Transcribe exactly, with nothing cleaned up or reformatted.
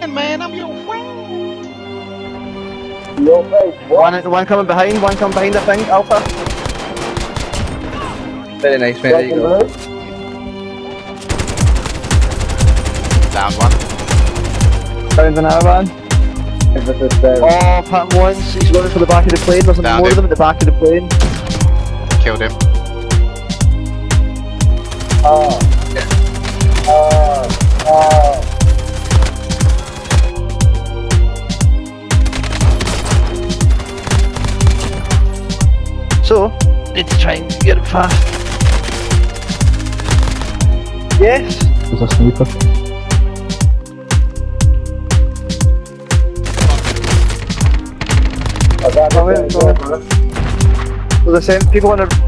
friend, man. I'm your friend. Your face, what? One, one coming behind, one coming behind, I think, Alpha. Very nice, mate, there you go. Down one. Found another one. Oh, Pat once, he's running for the back of the plane, there's Found more him. of them at the back of the plane. Killed him. Oh. Oh. Oh. So, need to try and get it fast. Yes? There's a sniper. I got Oh, wait, it. so- There's a same people on the